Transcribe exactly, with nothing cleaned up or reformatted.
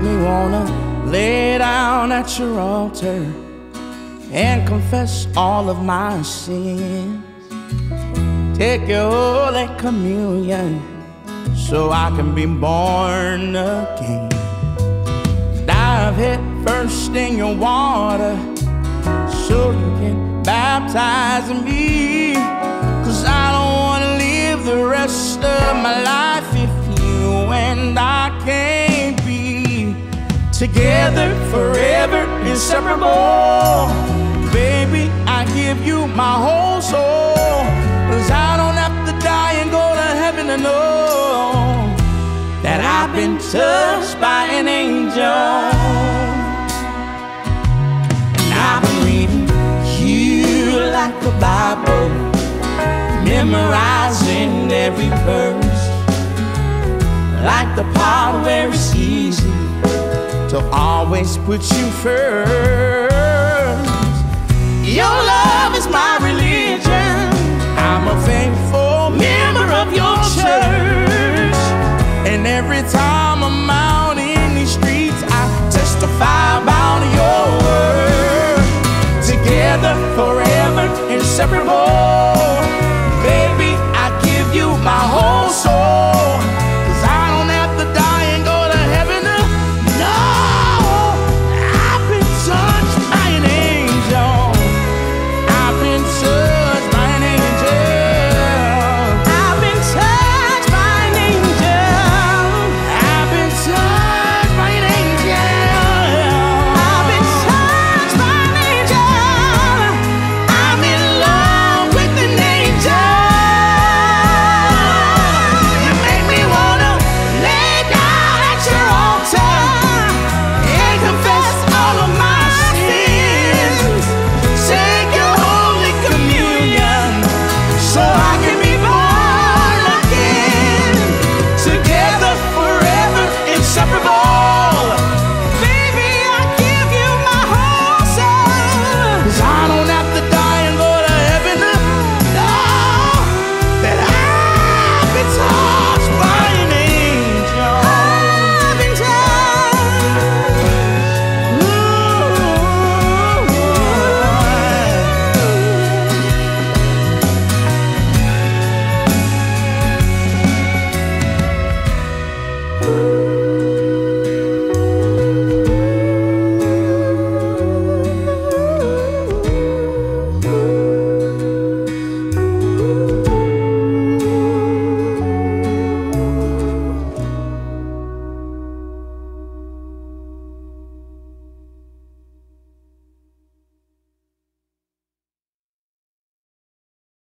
me wanna lay down at your altar and confess all of my sins. Take your Holy Communion so I can be born again. Dive head first in your water so you can baptize me, 'cause I don't wanna live the rest of my life if you and I can't be together forever, inseparable. Baby, I give you my whole soul, 'cause I don't have to die and go to heaven to know that I've been touched by an angel. And I've been reading you like the Bible, memorizing every verse, like the part where it's easy to always put you first. Your love is my religion, I'm a faithful member of your church, and every time